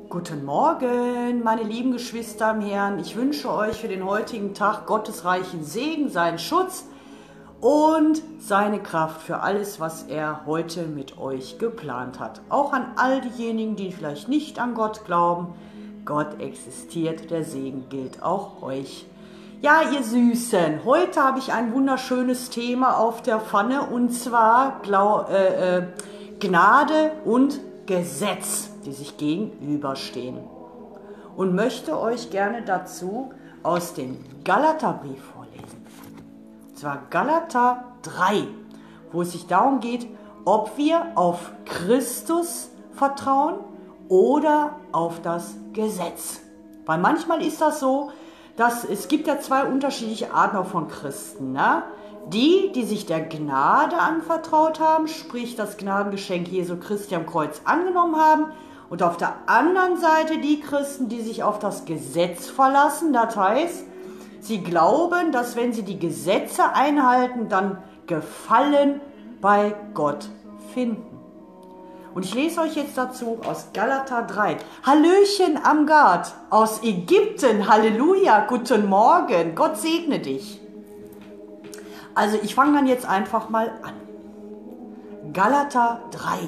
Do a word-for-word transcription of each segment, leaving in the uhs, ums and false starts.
Guten Morgen, meine lieben Geschwister im Herrn. Ich wünsche euch für den heutigen Tag Gottes reichen Segen, seinen Schutz und seine Kraft für alles, was er heute mit euch geplant hat. Auch an all diejenigen, die vielleicht nicht an Gott glauben. Gott existiert, der Segen gilt auch euch. Ja, ihr Süßen, heute habe ich ein wunderschönes Thema auf der Pfanne, und zwar Glau äh, äh, Gnade und Gesetz, die sich gegenüberstehen. Und möchte euch gerne dazu aus dem Galaterbrief vorlesen. Und zwar Galater drei, wo es sich darum geht, ob wir auf Christus vertrauen oder auf das Gesetz. Weil manchmal ist das so, dass es gibt ja zwei unterschiedliche Arten auch von Christen, ne? Die, die sich der Gnade anvertraut haben, sprich das Gnadengeschenk Jesu Christi am Kreuz angenommen haben, und auf der anderen Seite die Christen, die sich auf das Gesetz verlassen. Das heißt, sie glauben, dass wenn sie die Gesetze einhalten, dann Gefallen bei Gott finden. Und ich lese euch jetzt dazu aus Galater drei. Hallöchen Amgard aus Ägypten, Halleluja, guten Morgen, Gott segne dich. Also ich fange dann jetzt einfach mal an. Galater drei.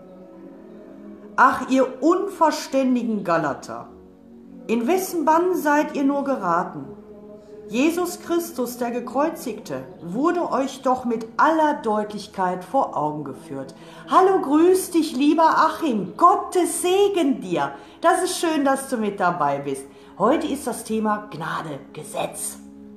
Ach, ihr unverständigen Galater, in wessen Bann seid ihr nur geraten? Jesus Christus, der Gekreuzigte, wurde euch doch mit aller Deutlichkeit vor Augen geführt. Hallo, grüß dich, lieber Achim, Gottes Segen dir. Das ist schön, dass du mit dabei bist. Heute ist das Thema Gnade, Gesetz.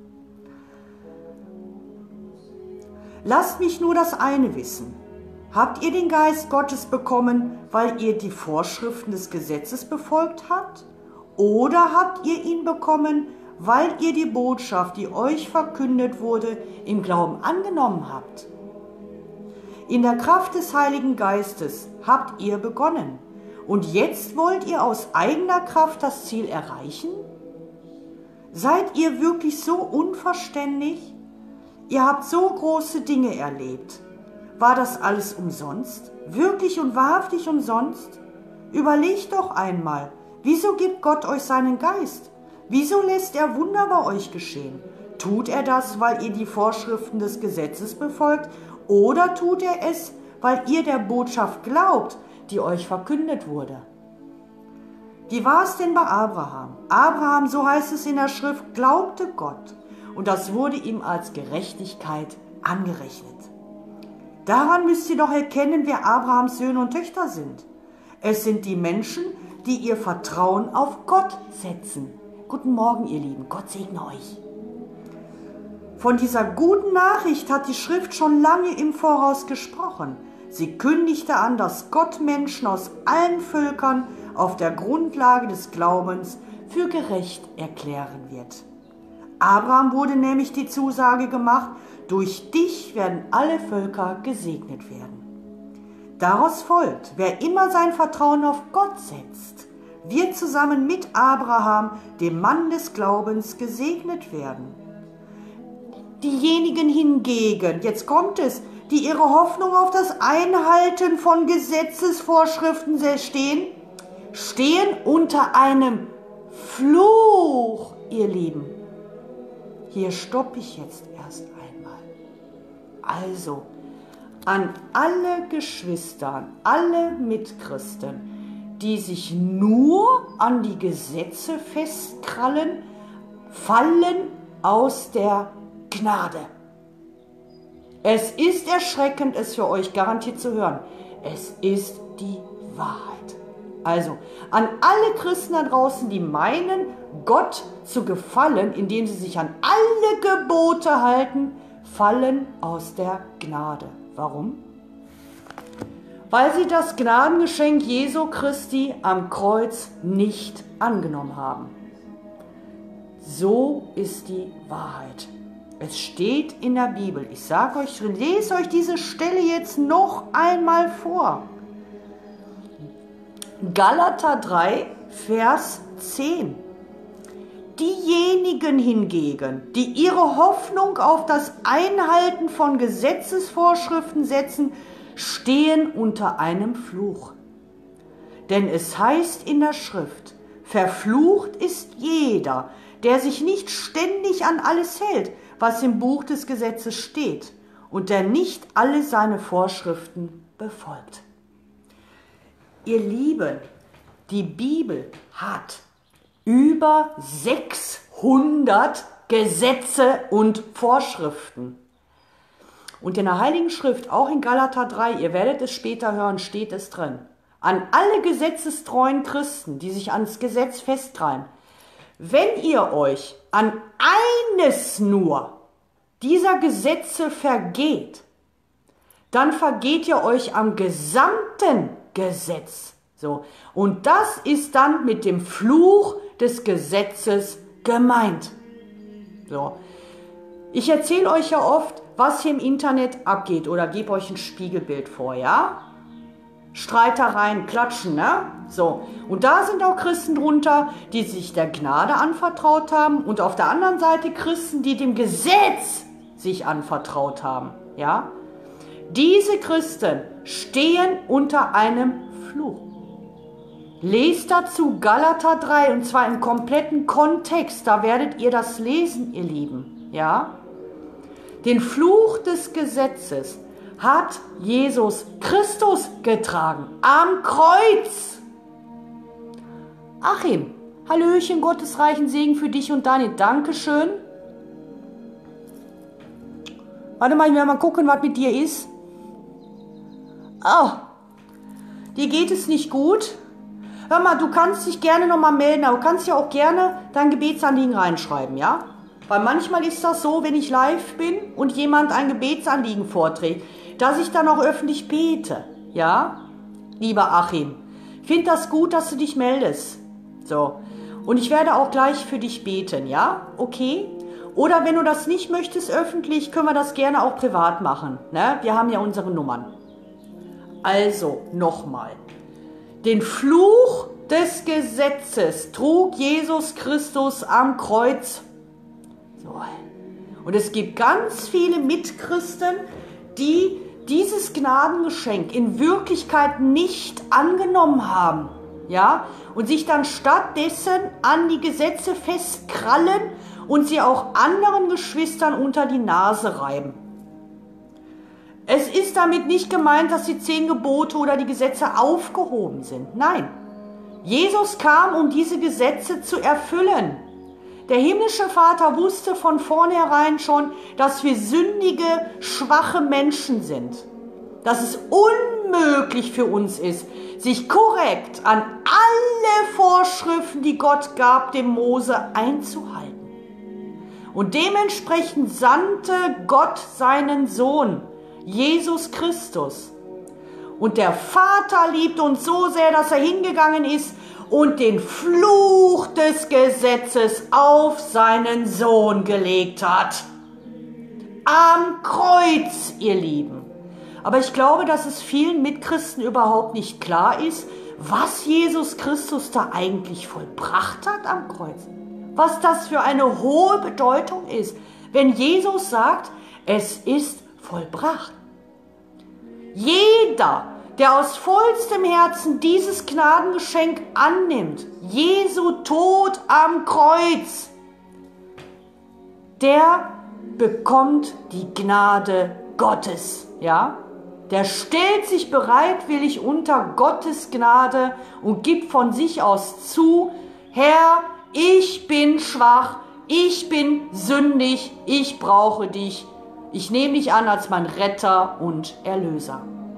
Lasst mich nur das eine wissen. Habt ihr den Geist Gottes bekommen, weil ihr die Vorschriften des Gesetzes befolgt habt? Oder habt ihr ihn bekommen, weil ihr die Botschaft, die euch verkündet wurde, im Glauben angenommen habt? In der Kraft des Heiligen Geistes habt ihr begonnen. Und jetzt wollt ihr aus eigener Kraft das Ziel erreichen? Seid ihr wirklich so unverständig? Ihr habt so große Dinge erlebt. War das alles umsonst? Wirklich und wahrhaftig umsonst? Überlegt doch einmal, wieso gibt Gott euch seinen Geist? Wieso lässt er Wunder bei euch geschehen? Tut er das, weil ihr die Vorschriften des Gesetzes befolgt? Oder tut er es, weil ihr der Botschaft glaubt, die euch verkündet wurde? Wie war es denn bei Abraham? Abraham, so heißt es in der Schrift, glaubte Gott. Und das wurde ihm als Gerechtigkeit angerechnet. Daran müsst ihr doch erkennen, wer Abrahams Söhne und Töchter sind. Es sind die Menschen, die ihr Vertrauen auf Gott setzen. Guten Morgen, ihr Lieben, Gott segne euch. Von dieser guten Nachricht hat die Schrift schon lange im Voraus gesprochen. Sie kündigte an, dass Gott Menschen aus allen Völkern auf der Grundlage des Glaubens für gerecht erklären wird. Abraham wurde nämlich die Zusage gemacht, durch dich werden alle Völker gesegnet werden. Daraus folgt, wer immer sein Vertrauen auf Gott setzt, wird zusammen mit Abraham, dem Mann des Glaubens, gesegnet werden. Diejenigen hingegen, jetzt kommt es, die ihre Hoffnung auf das Einhalten von Gesetzesvorschriften stehen, stehen unter einem Fluch, ihr Lieben. Hier stoppe ich jetzt erst einmal. Also, an alle Geschwister, an alle Mitchristen, die sich nur an die Gesetze festkrallen, fallen aus der Gnade. Es ist erschreckend, es für euch garantiert zu hören. Es ist die Wahrheit. Also, an alle Christen da draußen, die meinen, Gott zu gefallen, indem sie sich an alle Gebote halten, fallen aus der Gnade. Warum? Weil sie das Gnadengeschenk Jesu Christi am Kreuz nicht angenommen haben. So ist die Wahrheit. Es steht in der Bibel. Ich sage euch, ich lese euch diese Stelle jetzt noch einmal vor. Galater drei, Vers zehn. Diejenigen hingegen, die ihre Hoffnung auf das Einhalten von Gesetzesvorschriften setzen, stehen unter einem Fluch. Denn es heißt in der Schrift, verflucht ist jeder, der sich nicht ständig an alles hält, was im Buch des Gesetzes steht, und der nicht alle seine Vorschriften befolgt. Ihr Lieben, die Bibel hat über sechshundert Gesetze und Vorschriften. Und in der Heiligen Schrift, auch in Galater drei, ihr werdet es später hören, steht es drin. An alle gesetzestreuen Christen, die sich ans Gesetz festkrallen, wenn ihr euch an eines nur dieser Gesetze vergeht, dann vergeht ihr euch am gesamten Gesetz. So. Und das ist dann mit dem Fluch des Gesetzes gemeint. So. Ich erzähle euch ja oft, was hier im Internet abgeht oder gebe euch ein Spiegelbild vor, ja? Streitereien, Klatschen, ne? So. Und da sind auch Christen drunter, die sich der Gnade anvertraut haben und auf der anderen Seite Christen, die dem Gesetz sich anvertraut haben, ja? Diese Christen stehen unter einem Fluch. Lest dazu Galater drei und zwar im kompletten Kontext, da werdet ihr das lesen, ihr Lieben, ja? Den Fluch des Gesetzes hat Jesus Christus getragen am Kreuz. Achim, Hallöchen, Gottes reichen Segen für dich und deine. Dankeschön. Warte mal, ich will mal gucken, was mit dir ist. Oh, dir geht es nicht gut. Hör mal, du kannst dich gerne nochmal melden, aber du kannst ja auch gerne dein Gebetsanliegen reinschreiben, ja? Weil manchmal ist das so, wenn ich live bin und jemand ein Gebetsanliegen vorträgt, dass ich dann auch öffentlich bete, ja? Lieber Achim, ich finde das gut, dass du dich meldest. So. Und ich werde auch gleich für dich beten, ja? Okay? Oder wenn du das nicht möchtest öffentlich, können wir das gerne auch privat machen, ne? Wir haben ja unsere Nummern. Also, nochmal. Den Fluch des Gesetzes trug Jesus Christus am Kreuz. So. Und es gibt ganz viele Mitchristen, die dieses Gnadengeschenk in Wirklichkeit nicht angenommen haben, ja, und sich dann stattdessen an die Gesetze festkrallen und sie auch anderen Geschwistern unter die Nase reiben. Es ist damit nicht gemeint, dass die zehn Gebote oder die Gesetze aufgehoben sind. Nein, Jesus kam, um diese Gesetze zu erfüllen. Der himmlische Vater wusste von vornherein schon, dass wir sündige, schwache Menschen sind. Dass es unmöglich für uns ist, sich korrekt an alle Vorschriften, die Gott gab, dem Mose einzuhalten. Und dementsprechend sandte Gott seinen Sohn, Jesus Christus. Und der Vater liebt uns so sehr, dass er hingegangen ist und den Fluch des Gesetzes auf seinen Sohn gelegt hat. Am Kreuz, ihr Lieben. Aber ich glaube, dass es vielen Mitchristen überhaupt nicht klar ist, was Jesus Christus da eigentlich vollbracht hat am Kreuz. Was das für eine hohe Bedeutung ist, wenn Jesus sagt, es ist vollbracht. Jeder, der aus vollstem Herzen dieses Gnadengeschenk annimmt, Jesu Tod am Kreuz, der bekommt die Gnade Gottes, ja? Der stellt sich bereitwillig unter Gottes Gnade und gibt von sich aus zu, Herr, ich bin schwach, ich bin sündig, ich brauche dich. Ich nehme dich an als mein Retter und Erlöser.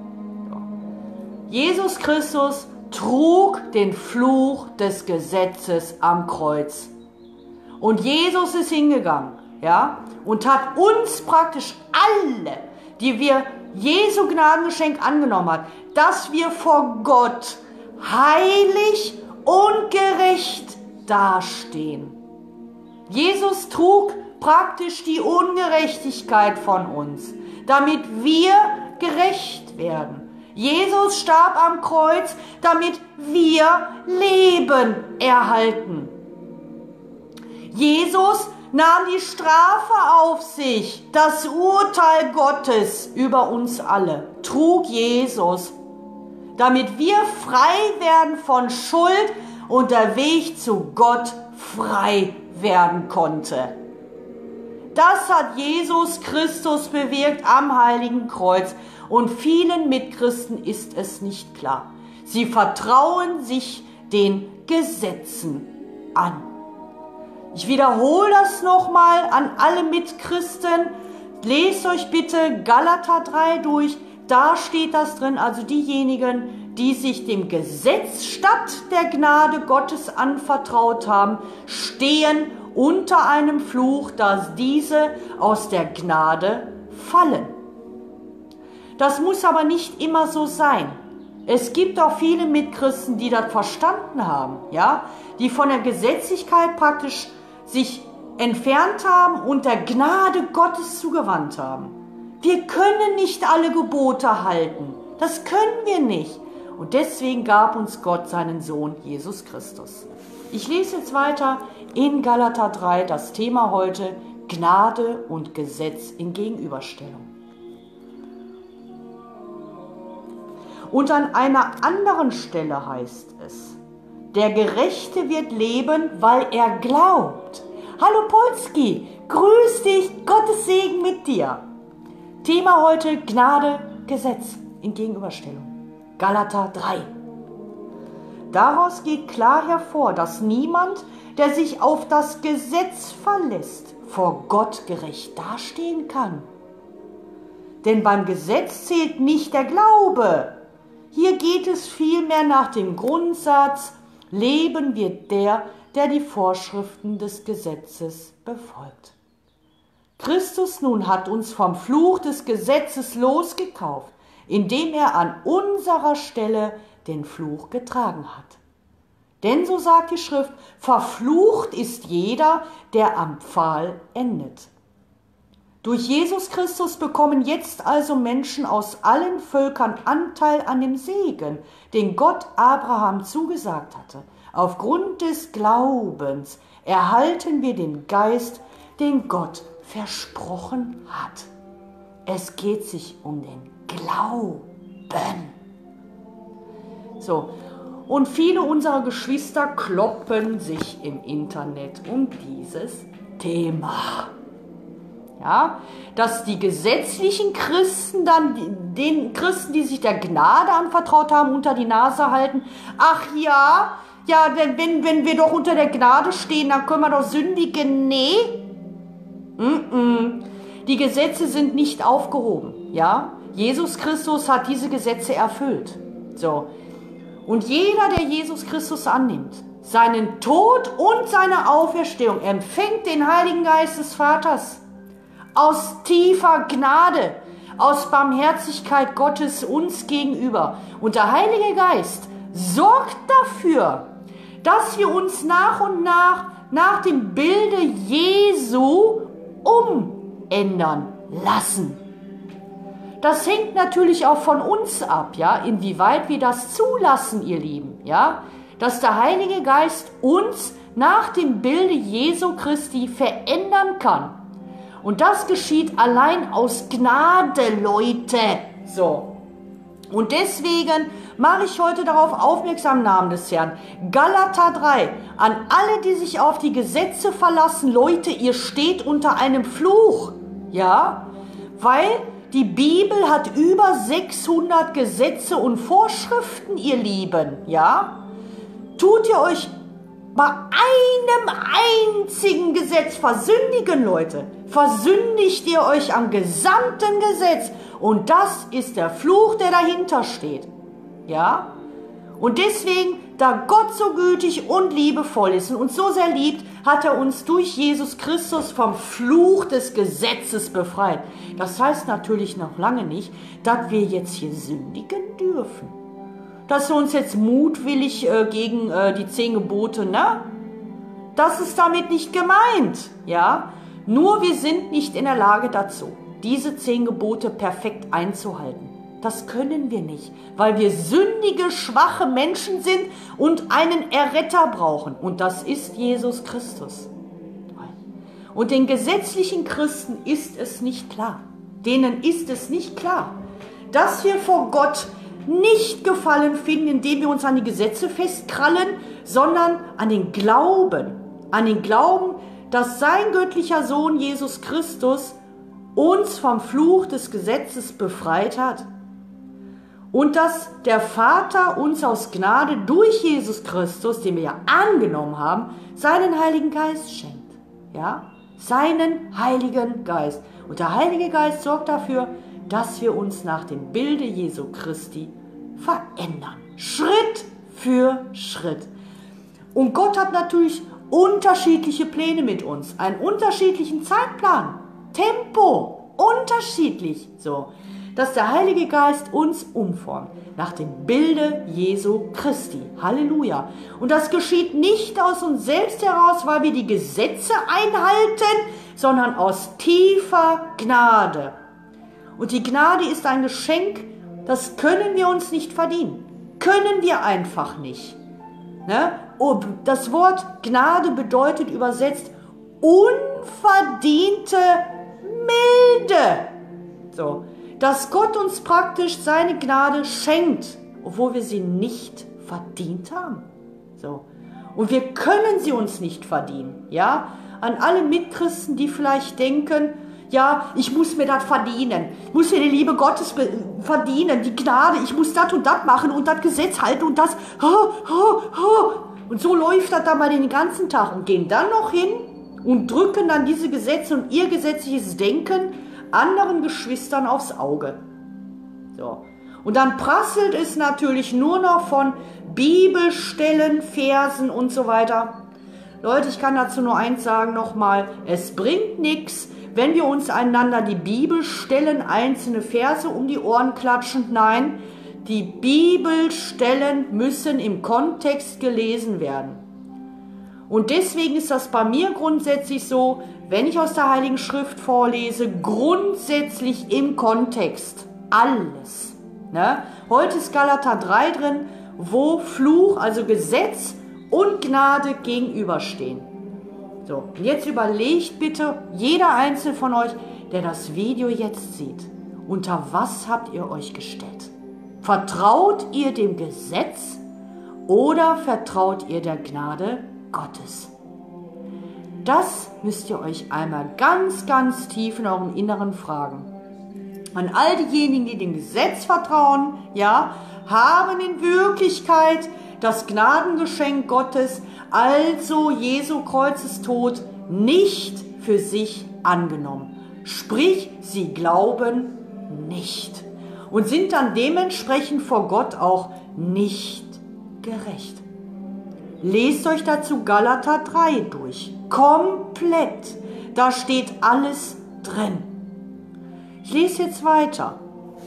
Jesus Christus trug den Fluch des Gesetzes am Kreuz. Und Jesus ist hingegangen, ja, und hat uns praktisch alle, die wir Jesu Gnadengeschenk angenommen haben, dass wir vor Gott heilig und gerecht dastehen. Jesus trug praktisch die Ungerechtigkeit von uns, damit wir gerecht werden. Jesus starb am Kreuz, damit wir Leben erhalten. Jesus nahm die Strafe auf sich, das Urteil Gottes über uns alle, trug Jesus, damit wir frei werden von Schuld und der Weg zu Gott frei werden konnte. Das hat Jesus Christus bewirkt am Heiligen Kreuz und vielen Mitchristen ist es nicht klar. Sie vertrauen sich den Gesetzen an. Ich wiederhole das nochmal an alle Mitchristen. Lest euch bitte Galater drei durch. Da steht das drin, also diejenigen, die sich dem Gesetz statt der Gnade Gottes anvertraut haben, stehen unter einem Fluch, dass diese aus der Gnade fallen. Das muss aber nicht immer so sein. Es gibt auch viele Mitchristen, die das verstanden haben, ja, die von der Gesetzlichkeit praktisch sich entfernt haben und der Gnade Gottes zugewandt haben. Wir können nicht alle Gebote halten. Das können wir nicht. Und deswegen gab uns Gott seinen Sohn Jesus Christus. Ich lese jetzt weiter in Galater drei, das Thema heute Gnade und Gesetz in Gegenüberstellung. Und an einer anderen Stelle heißt es, der Gerechte wird leben, weil er glaubt. Hallo Polski, grüß dich, Gottes Segen mit dir. Thema heute Gnade, Gesetz in Gegenüberstellung. Galater drei. Daraus geht klar hervor, dass niemand, der sich auf das Gesetz verlässt, vor Gott gerecht dastehen kann. Denn beim Gesetz zählt nicht der Glaube. Hier geht es vielmehr nach dem Grundsatz, leben wird der, der die Vorschriften des Gesetzes befolgt. Christus nun hat uns vom Fluch des Gesetzes losgekauft, indem er an unserer Stelle den Fluch getragen hat. Denn so sagt die Schrift, verflucht ist jeder, der am Pfahl endet. Durch Jesus Christus bekommen jetzt also Menschen aus allen Völkern Anteil an dem Segen, den Gott Abraham zugesagt hatte. Aufgrund des Glaubens erhalten wir den Geist, den Gott versprochen hat. Es geht sich um den Glauben. So, und viele unserer Geschwister kloppen sich im Internet um dieses Thema. Ja, dass die gesetzlichen Christen dann den Christen, die sich der Gnade anvertraut haben, unter die Nase halten. Ach ja, ja, wenn, wenn, wenn wir doch unter der Gnade stehen, dann können wir doch sündigen. Nee, Mm-mm. Die Gesetze sind nicht aufgehoben. Ja, Jesus Christus hat diese Gesetze erfüllt. So. Und jeder, der Jesus Christus annimmt, seinen Tod und seine Auferstehung, empfängt den Heiligen Geist des Vaters. Aus tiefer Gnade, aus Barmherzigkeit Gottes uns gegenüber. Und der Heilige Geist sorgt dafür, dass wir uns nach und nach nach dem Bilde Jesu umändern lassen. Das hängt natürlich auch von uns ab, ja, inwieweit wir das zulassen, ihr Lieben, ja, dass der Heilige Geist uns nach dem Bilde Jesu Christi verändern kann. Und das geschieht allein aus Gnade, Leute. So. Und deswegen mache ich heute darauf aufmerksam im Namen des Herrn. Galater drei. An alle, die sich auf die Gesetze verlassen. Leute, ihr steht unter einem Fluch. Ja? Weil die Bibel hat über sechshundert Gesetze und Vorschriften, ihr Lieben. Ja? Tut ihr euch bei einem einzigen Gesetz versündigen, Leute, versündigt ihr euch am gesamten Gesetz. Und das ist der Fluch, der dahinter steht. Ja? Und deswegen, da Gott so gütig und liebevoll ist und uns so sehr liebt, hat er uns durch Jesus Christus vom Fluch des Gesetzes befreit. Das heißt natürlich noch lange nicht, dass wir jetzt hier sündigen dürfen. Dass wir uns jetzt mutwillig äh, gegen äh, die zehn Gebote, ne? Das ist damit nicht gemeint, ja? Nur wir sind nicht in der Lage dazu, diese zehn Gebote perfekt einzuhalten. Das können wir nicht, weil wir sündige, schwache Menschen sind und einen Erretter brauchen. Und das ist Jesus Christus. Und den gesetzlichen Christen ist es nicht klar. Denen ist es nicht klar, dass wir vor Gott nicht Gefallen finden, indem wir uns an die Gesetze festkrallen, sondern an den Glauben. An den Glauben, dass sein göttlicher Sohn Jesus Christus uns vom Fluch des Gesetzes befreit hat. Und dass der Vater uns aus Gnade durch Jesus Christus, den wir ja angenommen haben, seinen Heiligen Geist schenkt. Ja? Seinen Heiligen Geist. Und der Heilige Geist sorgt dafür, dass wir uns nach dem Bilde Jesu Christi verändern. Schritt für Schritt. Und Gott hat natürlich unterschiedliche Pläne mit uns. Einen unterschiedlichen Zeitplan. Tempo. Unterschiedlich. So. Dass der Heilige Geist uns umformt. Nach dem Bilde Jesu Christi. Halleluja. Und das geschieht nicht aus uns selbst heraus, weil wir die Gesetze einhalten, sondern aus tiefer Gnade. Und die Gnade ist ein Geschenk, das können wir uns nicht verdienen. Können wir einfach nicht. Ne? Das Wort Gnade bedeutet übersetzt unverdiente Milde. So. Dass Gott uns praktisch seine Gnade schenkt, obwohl wir sie nicht verdient haben. So. Und wir können sie uns nicht verdienen. Ja? An alle Mitchristen, die vielleicht denken, ja, ich muss mir das verdienen. Ich muss mir die Liebe Gottes verdienen, die Gnade. Ich muss das und das machen und das Gesetz halten und das. Und so läuft das dann mal den ganzen Tag und gehen dann noch hin und drücken dann diese Gesetze und ihr gesetzliches Denken anderen Geschwistern aufs Auge. So. Und dann prasselt es natürlich nur noch von Bibelstellen, Versen und so weiter. Leute, ich kann dazu nur eins sagen nochmal, es bringt nichts, wenn wir uns einander die Bibelstellen, einzelne Verse um die Ohren klatschen. Nein, die Bibelstellen müssen im Kontext gelesen werden. Und deswegen ist das bei mir grundsätzlich so, wenn ich aus der Heiligen Schrift vorlese, grundsätzlich im Kontext. Alles. Ne? Heute ist Galater drei drin, wo Fluch, also Gesetz und Gnade gegenüberstehen. So, und jetzt überlegt bitte jeder Einzelne von euch, der das Video jetzt sieht, unter was habt ihr euch gestellt? Vertraut ihr dem Gesetz oder vertraut ihr der Gnade Gottes? Das müsst ihr euch einmal ganz, ganz tief in eurem Inneren fragen. An all diejenigen, die dem Gesetz vertrauen, ja, haben in Wirklichkeit das Gnadengeschenk Gottes, also Jesu Kreuzestod, nicht für sich angenommen. Sprich, sie glauben nicht und sind dann dementsprechend vor Gott auch nicht gerecht. Lest euch dazu Galater drei durch. Komplett. Da steht alles drin. Ich lese jetzt weiter.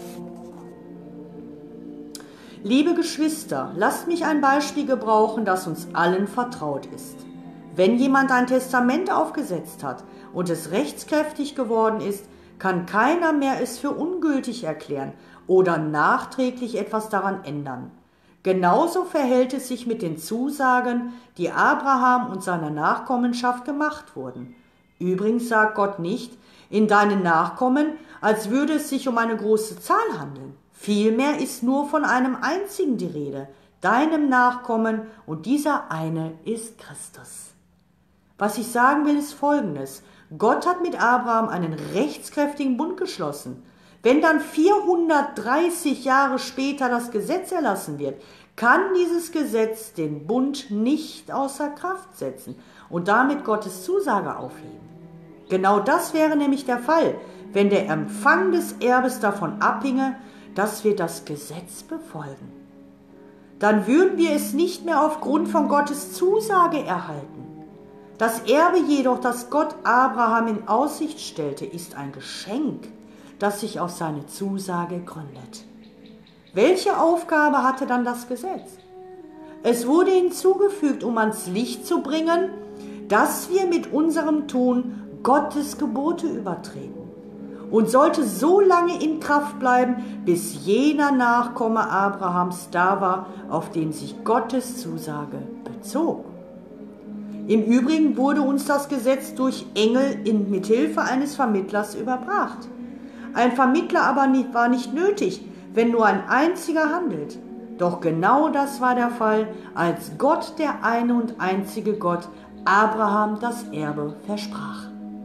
Liebe Geschwister, lasst mich ein Beispiel gebrauchen, das uns allen vertraut ist. Wenn jemand ein Testament aufgesetzt hat und es rechtskräftig geworden ist, kann keiner mehr es für ungültig erklären oder nachträglich etwas daran ändern. Genauso verhält es sich mit den Zusagen, die Abraham und seiner Nachkommenschaft gemacht wurden. Übrigens sagt Gott nicht, in deinen Nachkommen, als würde es sich um eine große Zahl handeln. Vielmehr ist nur von einem einzigen die Rede, deinem Nachkommen, und dieser eine ist Christus. Was ich sagen will, ist Folgendes. Gott hat mit Abraham einen rechtskräftigen Bund geschlossen. Wenn dann vierhundertdreißig Jahre später das Gesetz erlassen wird, kann dieses Gesetz den Bund nicht außer Kraft setzen und damit Gottes Zusage aufheben. Genau das wäre nämlich der Fall, wenn der Empfang des Erbes davon abhinge, dass wir das Gesetz befolgen. Dann würden wir es nicht mehr aufgrund von Gottes Zusage erhalten. Das Erbe jedoch, das Gott Abraham in Aussicht stellte, ist ein Geschenk, das sich auf seine Zusage gründet. Welche Aufgabe hatte dann das Gesetz? Es wurde hinzugefügt, um ans Licht zu bringen, dass wir mit unserem Tun Gottes Gebote übertreten, und sollte so lange in Kraft bleiben, bis jener Nachkomme Abrahams da war, auf den sich Gottes Zusage bezog. Im Übrigen wurde uns das Gesetz durch Engel in, mit Hilfe eines Vermittlers überbracht. Ein Vermittler aber nicht, war nicht nötig, wenn nur ein einziger handelt. Doch genau das war der Fall, als Gott, der eine und einzige Gott, Abraham das Erbe versprach.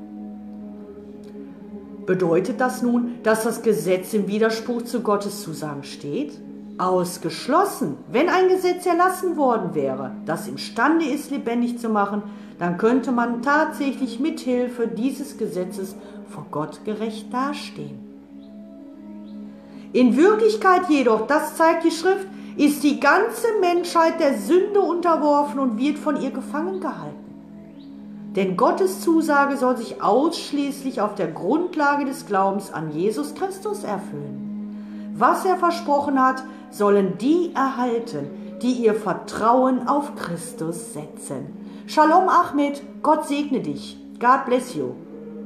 Bedeutet das nun, dass das Gesetz im Widerspruch zu Gottes Zusagen steht? Ausgeschlossen. Wenn ein Gesetz erlassen worden wäre, das imstande ist, lebendig zu machen, dann könnte man tatsächlich mithilfe dieses Gesetzes vor Gott gerecht dastehen. In Wirklichkeit jedoch, das zeigt die Schrift, ist die ganze Menschheit der Sünde unterworfen und wird von ihr gefangen gehalten. Denn Gottes Zusage soll sich ausschließlich auf der Grundlage des Glaubens an Jesus Christus erfüllen. Was er versprochen hat, sollen die erhalten, die ihr Vertrauen auf Christus setzen. Shalom Ahmed, Gott segne dich. God bless you.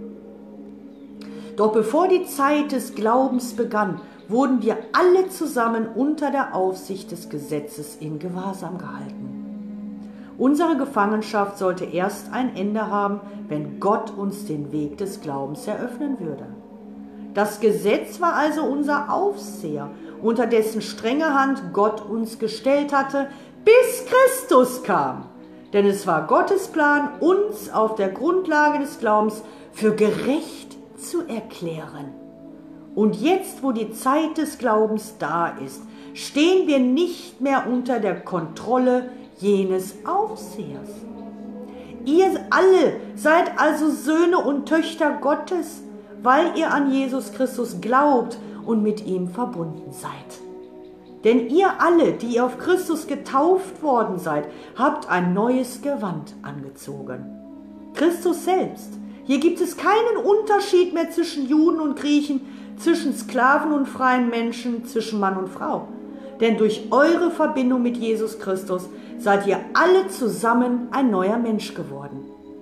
Doch bevor die Zeit des Glaubens begann, wurden wir alle zusammen unter der Aufsicht des Gesetzes in Gewahrsam gehalten. Unsere Gefangenschaft sollte erst ein Ende haben, wenn Gott uns den Weg des Glaubens eröffnen würde. Das Gesetz war also unser Aufseher, unter dessen strenge Hand Gott uns gestellt hatte, bis Christus kam. Denn es war Gottes Plan, uns auf der Grundlage des Glaubens für gerecht zu erklären. Und jetzt, wo die Zeit des Glaubens da ist, stehen wir nicht mehr unter der Kontrolle jenes Aufsehers. Ihr alle seid also Söhne und Töchter Gottes, weil ihr an Jesus Christus glaubt und mit ihm verbunden seid. Denn ihr alle, die ihr auf Christus getauft worden seid, habt ein neues Gewand angezogen. Christus selbst. Hier gibt es keinen Unterschied mehr zwischen Juden und Griechen, zwischen Sklaven und freien Menschen, zwischen Mann und Frau. Denn durch eure Verbindung mit Jesus Christus seid ihr alle zusammen ein neuer Mensch geworden.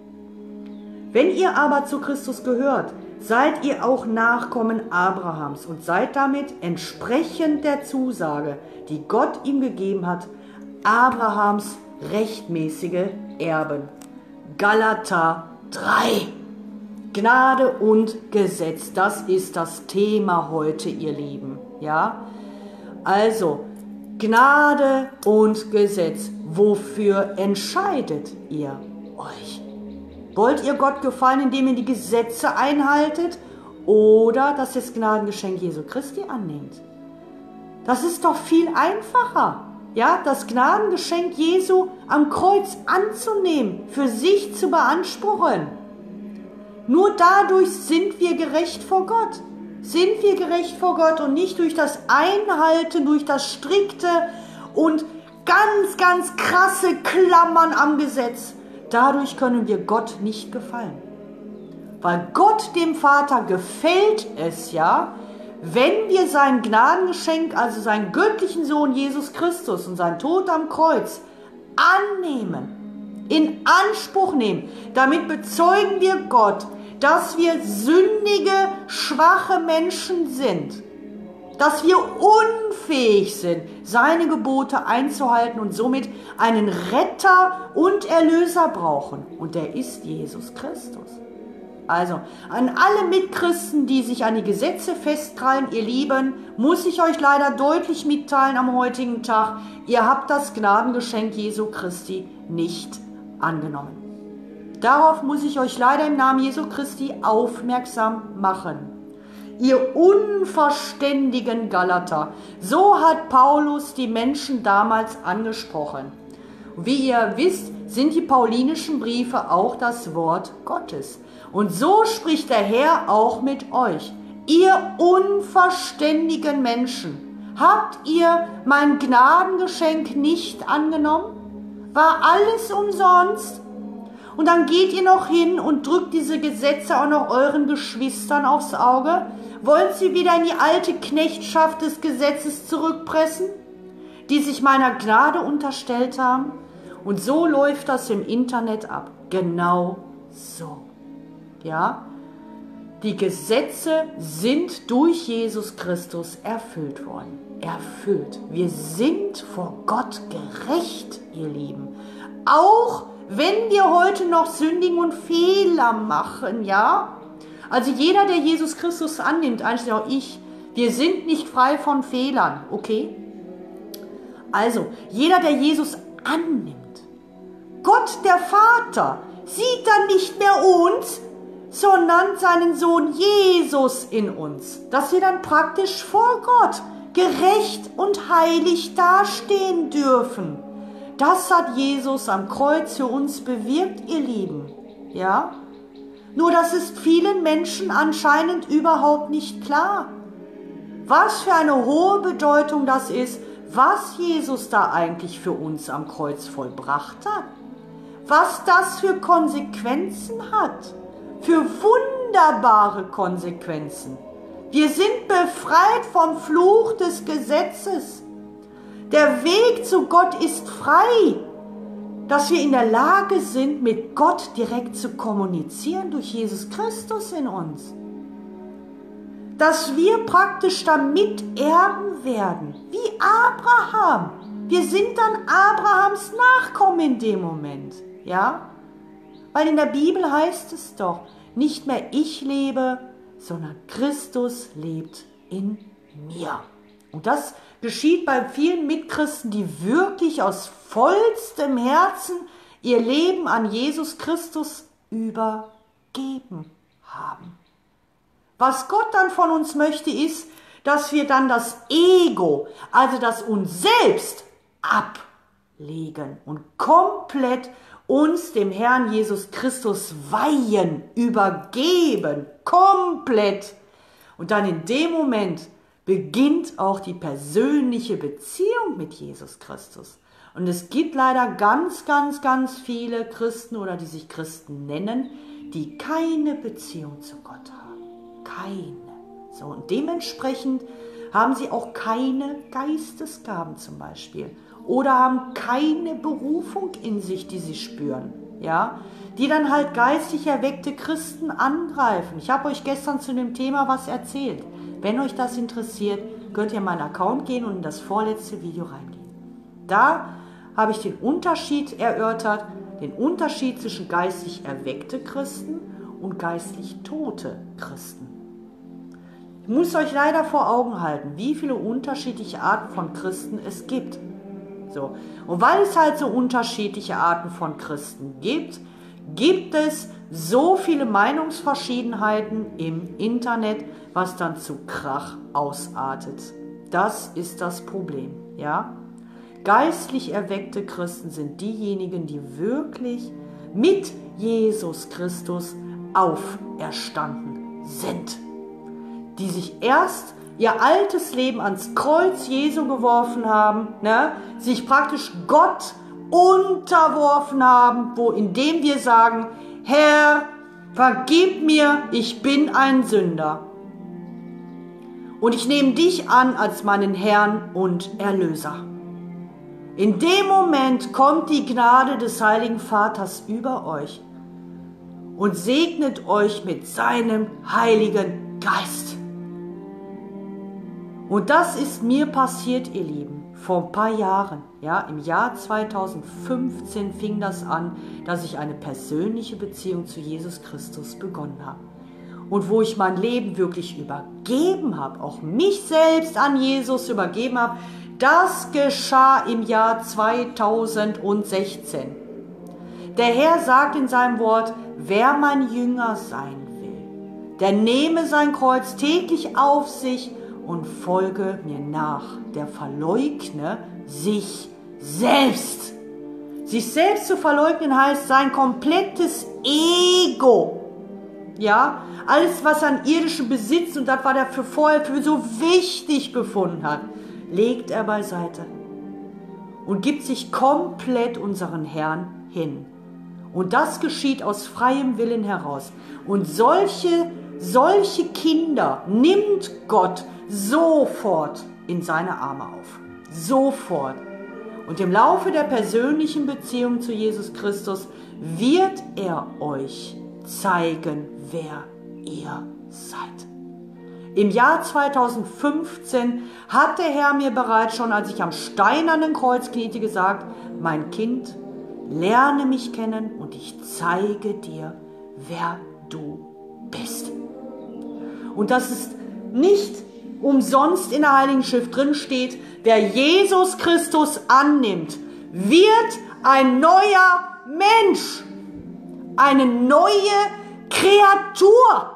Wenn ihr aber zu Christus gehört, seid ihr auch Nachkommen Abrahams und seid damit entsprechend der Zusage, die Gott ihm gegeben hat, Abrahams rechtmäßige Erben. Galater drei. Gnade und Gesetz, das ist das Thema heute, ihr Lieben. Ja? Also, Gnade und Gesetz, wofür entscheidet ihr euch? Wollt ihr Gott gefallen, indem ihr die Gesetze einhaltet oder dass ihr das Gnadengeschenk Jesu Christi annehmt? Das ist doch viel einfacher, ja, das Gnadengeschenk Jesu am Kreuz anzunehmen, für sich zu beanspruchen. Nur dadurch sind wir gerecht vor Gott. Sind wir gerecht vor Gott und nicht durch das Einhalten, durch das strikte und ganz, ganz krasse Klammern am Gesetz. Dadurch können wir Gott nicht gefallen. Weil Gott, dem Vater, gefällt es ja, wenn wir sein Gnadengeschenk, also seinen göttlichen Sohn Jesus Christus und sein Tod am Kreuz annehmen, in Anspruch nehmen. Damit bezeugen wir Gott, dass wir sündige, schwache Menschen sind, dass wir unfähig sind, seine Gebote einzuhalten und somit einen Retter und Erlöser brauchen. Und der ist Jesus Christus. Also, an alle Mitchristen, die sich an die Gesetze festkrallen, ihr Lieben, muss ich euch leider deutlich mitteilen am heutigen Tag, ihr habt das Gnadengeschenk Jesu Christi nicht angenommen. Darauf muss ich euch leider im Namen Jesu Christi aufmerksam machen. Ihr unverständigen Galater, so hat Paulus die Menschen damals angesprochen. Wie ihr wisst, sind die paulinischen Briefe auch das Wort Gottes. Und so spricht der Herr auch mit euch. Ihr unverständigen Menschen, habt ihr mein Gnadengeschenk nicht angenommen? War alles umsonst? Und dann geht ihr noch hin und drückt diese Gesetze auch noch euren Geschwistern aufs Auge? Wollt sie wieder in die alte Knechtschaft des Gesetzes zurückpressen, die sich meiner Gnade unterstellt haben? Und so läuft das im Internet ab. Genau so. Ja? Die Gesetze sind durch Jesus Christus erfüllt worden. Erfüllt. Wir sind vor Gott gerecht, ihr Lieben. Auch wenn wir heute noch sündigen und Fehler machen, ja? Also jeder, der Jesus Christus annimmt, einschließlich auch ich, Wir sind nicht frei von Fehlern, okay? Also, jeder, der Jesus annimmt, Gott der Vater, sieht dann nicht mehr uns, sondern seinen Sohn Jesus in uns, dass wir dann praktisch vor Gott gerecht und heilig dastehen dürfen. Das hat Jesus am Kreuz für uns bewirkt, ihr Lieben. Ja? Nur das ist vielen Menschen anscheinend überhaupt nicht klar. Was für eine hohe Bedeutung das ist, was Jesus da eigentlich für uns am Kreuz vollbracht hat. Was das für Konsequenzen hat. Für wunderbare Konsequenzen. Wir sind befreit vom Fluch des Gesetzes. Der Weg zu Gott ist frei, dass wir in der Lage sind, mit Gott direkt zu kommunizieren durch Jesus Christus in uns. Dass wir praktisch damit Erben werden, wie Abraham. Wir sind dann Abrahams Nachkommen in dem Moment, ja? Weil in der Bibel heißt es doch, nicht mehr ich lebe, sondern Christus lebt in mir. Und das geschieht bei vielen Mitchristen, die wirklich aus vollstem Herzen ihr Leben an Jesus Christus übergeben haben. Was Gott dann von uns möchte, ist, dass wir dann das Ego, also das uns selbst, ablegen und komplett uns dem Herrn Jesus Christus weihen, übergeben, komplett. Und dann in dem Moment beginnt auch die persönliche Beziehung mit Jesus Christus. Und es gibt leider ganz, ganz, ganz viele Christen oder die sich Christen nennen, die keine Beziehung zu Gott haben. Keine. So, und dementsprechend haben sie auch keine Geistesgaben zum Beispiel. Oder haben keine Berufung in sich, die sie spüren, ja, die dann halt geistig erweckte Christen angreifen. Ich habe euch gestern zu dem Thema was erzählt. Wenn euch das interessiert, könnt ihr in meinen Account gehen und in das vorletzte Video reingehen. Da habe ich den Unterschied erörtert, den Unterschied zwischen geistig erweckte Christen und geistlich tote Christen. Ich muss euch leider vor Augen halten, wie viele unterschiedliche Arten von Christen es gibt. So. Und weil es halt so unterschiedliche Arten von Christen gibt, gibt es so viele Meinungsverschiedenheiten im Internet, was dann zu Krach ausartet. Das ist das Problem, ja? Geistlich erweckte Christen sind diejenigen, die wirklich mit Jesus Christus auferstanden sind. Die sich erst ihr altes Leben ans Kreuz Jesu geworfen haben, ne? Sich praktisch Gott unterworfen haben, wo indem wir sagen, Herr, vergib mir, ich bin ein Sünder. Und ich nehme dich an als meinen Herrn und Erlöser. In dem Moment kommt die Gnade des Heiligen Vaters über euch und segnet euch mit seinem Heiligen Geist. Und das ist mir passiert, ihr Lieben, vor ein paar Jahren. Ja, im Jahr zweitausendfünfzehn fing das an, dass ich eine persönliche Beziehung zu Jesus Christus begonnen habe. Und wo ich mein Leben wirklich übergeben habe, auch mich selbst an Jesus übergeben habe, das geschah im Jahr zweitausendsechzehn. Der Herr sagt in seinem Wort, wer mein Jünger sein will, der nehme sein Kreuz täglich auf sich und folge mir nach. Der verleugne sich selbst. Sich selbst zu verleugnen heißt sein komplettes Ego. Ja, alles, was er an irdischem Besitz und das, was er für vorher für so wichtig befunden hat, legt er beiseite und gibt sich komplett unseren Herrn hin. Und das geschieht aus freiem Willen heraus. Und solche, solche Kinder nimmt Gott sofort in seine Arme auf. Sofort. Und im Laufe der persönlichen Beziehung zu Jesus Christus wird er euch zeigen, wer ihr seid. Im Jahr zweitausendfünfzehn hat der Herr mir bereits schon, als ich am steinernen Kreuz kniete, gesagt, mein Kind, lerne mich kennen und ich zeige dir, wer du bist. Und das ist nicht umsonst in der Heiligen Schrift drin steht, wer Jesus Christus annimmt, wird ein neuer Mensch, eine neue Kreatur.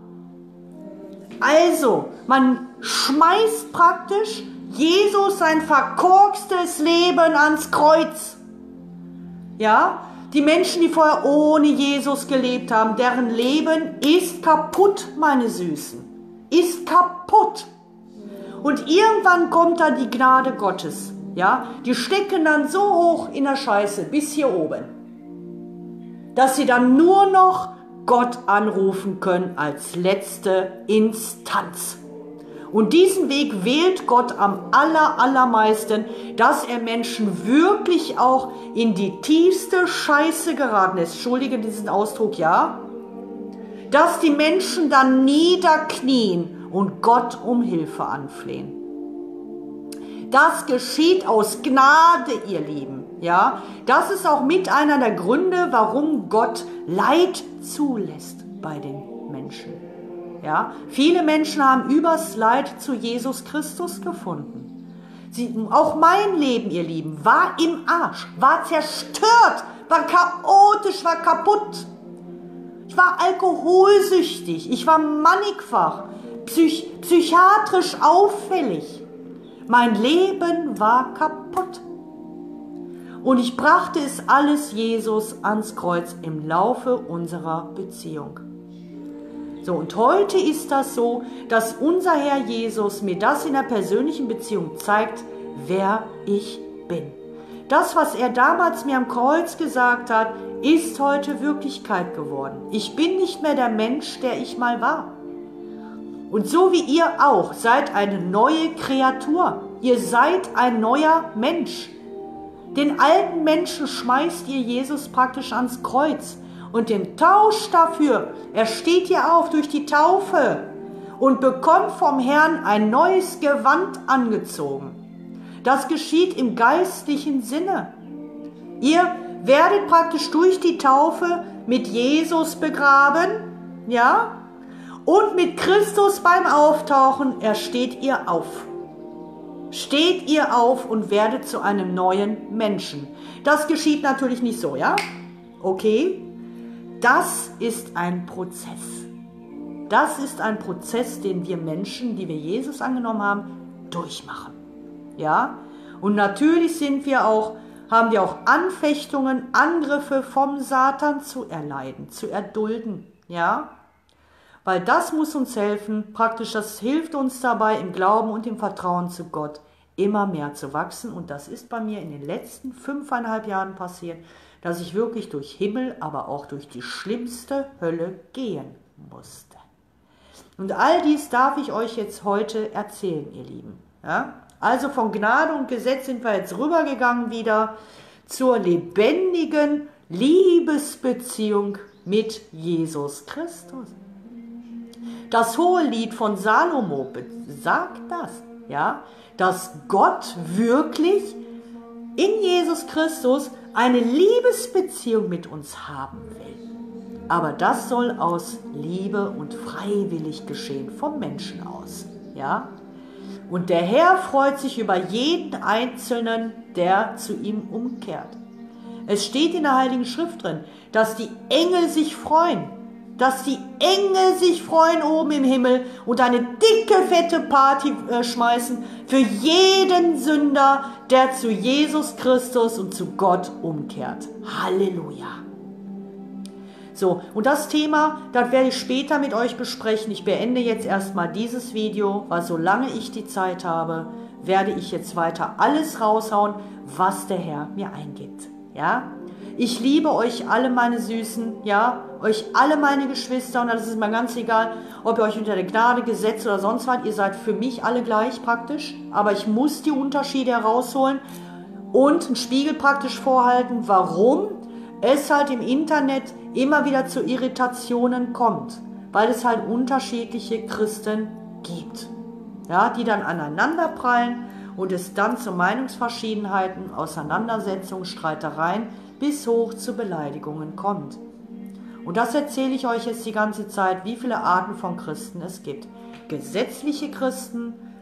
Also, man schmeißt praktisch Jesus sein verkorkstes Leben ans Kreuz. Ja, die Menschen, die vorher ohne Jesus gelebt haben, deren Leben ist kaputt, meine Süßen. Ist kaputt. Und irgendwann kommt dann die Gnade Gottes. Ja, die stecken dann so hoch in der Scheiße, bis hier oben, dass sie dann nur noch Gott anrufen können als letzte Instanz. Und diesen Weg wählt Gott am aller, allermeisten, dass er Menschen wirklich auch in die tiefste Scheiße geraten ist. Entschuldige diesen Ausdruck, ja? Dass die Menschen dann niederknien und Gott um Hilfe anflehen. Das geschieht aus Gnade, ihr Lieben. Ja? Das ist auch mit einer der Gründe, warum Gott Leid zulässt bei den Menschen. Ja? Viele Menschen haben übers Leid zu Jesus Christus gefunden. Sie, auch mein Leben, ihr Lieben, war im Arsch, war zerstört, war chaotisch, war kaputt. Ich war alkoholsüchtig, ich war mannigfach, psych, psychiatrisch auffällig. Mein Leben war kaputt. Und ich brachte es alles Jesus ans Kreuz im Laufe unserer Beziehung. So, und heute ist das so, dass unser Herr Jesus mir das in der persönlichen Beziehung zeigt, wer ich bin. Das, was er damals mir am Kreuz gesagt hat, ist heute Wirklichkeit geworden. Ich bin nicht mehr der Mensch, der ich mal war. Und so wie ihr auch, seid eine neue Kreatur. Ihr seid ein neuer Mensch. Den alten Menschen schmeißt ihr Jesus praktisch ans Kreuz. Und im Tausch dafür, er steht ihr auf durch die Taufe und bekommt vom Herrn ein neues Gewand angezogen. Das geschieht im geistlichen Sinne. Ihr werdet praktisch durch die Taufe mit Jesus begraben, ja, und mit Christus beim Auftauchen, er steht ihr auf. Steht ihr auf und werdet zu einem neuen Menschen. Das geschieht natürlich nicht so, ja? Okay? Das ist ein Prozess. Das ist ein Prozess, den wir Menschen, die wir Jesus angenommen haben, durchmachen. Ja? Und natürlich sind wir auch, haben wir auch Anfechtungen, Angriffe vom Satan zu erleiden, zu erdulden. Ja? Weil das muss uns helfen, praktisch das hilft uns dabei, im Glauben und im Vertrauen zu Gott immer mehr zu wachsen. Und das ist bei mir in den letzten fünfeinhalb Jahren passiert, dass ich wirklich durch Himmel, aber auch durch die schlimmste Hölle gehen musste. Und all dies darf ich euch jetzt heute erzählen, ihr Lieben. Ja? Also von Gnade und Gesetz sind wir jetzt rübergegangen wieder zur lebendigen Liebesbeziehung mit Jesus Christus. Das Hohelied von Salomo sagt das, ja, dass Gott wirklich in Jesus Christus eine Liebesbeziehung mit uns haben will. Aber das soll aus Liebe und freiwillig geschehen, vom Menschen aus. Ja? Und der Herr freut sich über jeden Einzelnen, der zu ihm umkehrt. Es steht in der Heiligen Schrift drin, dass die Engel sich freuen, dass die Engel sich freuen oben im Himmel und eine dicke, fette Party äh, schmeißen für jeden Sünder, der zu Jesus Christus und zu Gott umkehrt. Halleluja. So, und das Thema, das werde ich später mit euch besprechen. Ich beende jetzt erstmal dieses Video, weil solange ich die Zeit habe, werde ich jetzt weiter alles raushauen, was der Herr mir eingibt. Ja? Ich liebe euch alle, meine Süßen, ja, euch alle meine Geschwister, und das ist mir ganz egal, ob ihr euch unter der Gnade, Gesetz oder sonst was, ihr seid für mich alle gleich praktisch, aber ich muss die Unterschiede herausholen und einen Spiegel praktisch vorhalten, warum es halt im Internet immer wieder zu Irritationen kommt, weil es halt unterschiedliche Christen gibt, ja, die dann aneinander prallen und es dann zu Meinungsverschiedenheiten, Auseinandersetzungen, Streitereien bis hoch zu Beleidigungen kommt. Und das erzähle ich euch jetzt die ganze Zeit, wie viele Arten von Christen es gibt. Gesetzliche Christen,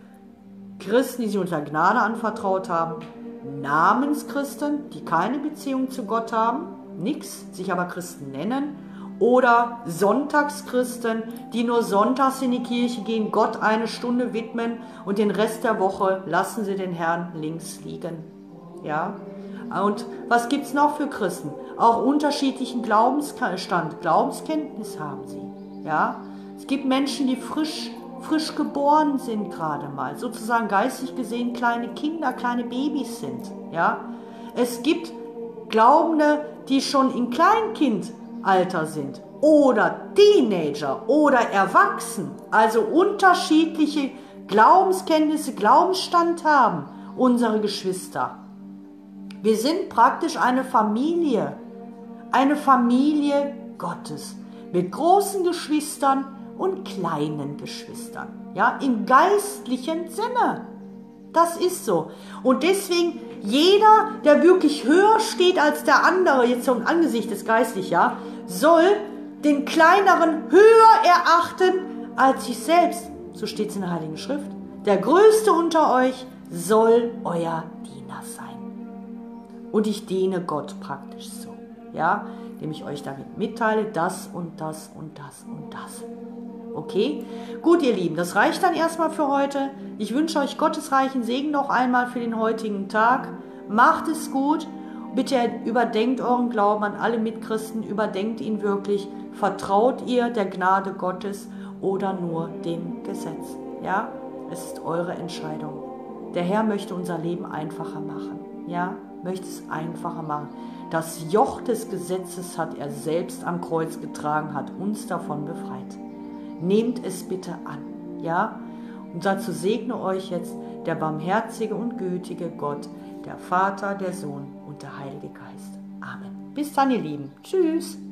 Christen, die sich unter Gnade anvertraut haben, Namenschristen, die keine Beziehung zu Gott haben, nix, sich aber Christen nennen, oder Sonntagschristen, die nur sonntags in die Kirche gehen, Gott eine Stunde widmen und den Rest der Woche lassen sie den Herrn links liegen. Ja? Und was gibt es noch für Christen? Auch unterschiedlichen Glaubensstand, Glaubenskenntnis haben sie. Ja? Es gibt Menschen, die frisch, frisch geboren sind gerade mal, sozusagen geistig gesehen kleine Kinder, kleine Babys sind. Ja? Es gibt Glaubende, die schon in Kleinkindalter sind oder Teenager oder Erwachsen, also unterschiedliche Glaubenskenntnisse, Glaubensstand haben, unsere Geschwister. Wir sind praktisch eine Familie, eine Familie Gottes mit großen Geschwistern und kleinen Geschwistern, ja, im geistlichen Sinne. Das ist so. Und deswegen, jeder, der wirklich höher steht als der andere, jetzt zum Angesicht des Geistlichen, ja, soll den Kleineren höher erachten als sich selbst. So steht es in der Heiligen Schrift. Der Größte unter euch soll euer Diener sein. Und ich diene Gott praktisch so, ja, indem ich euch damit mitteile, das und das und das und das. Okay? Gut, ihr Lieben, das reicht dann erstmal für heute. Ich wünsche euch gottesreichen Segen noch einmal für den heutigen Tag. Macht es gut. Bitte überdenkt euren Glauben an alle Mitchristen, überdenkt ihn wirklich. Vertraut ihr der Gnade Gottes oder nur dem Gesetz? Ja, es ist eure Entscheidung. Der Herr möchte unser Leben einfacher machen. Ja, möchte es einfacher machen. Das Joch des Gesetzes hat er selbst am Kreuz getragen, hat uns davon befreit. Nehmt es bitte an. Ja, und dazu segne euch jetzt der barmherzige und gütige Gott, der Vater, der Sohn und der Heilige Geist. Amen. Bis dann, ihr Lieben. Tschüss.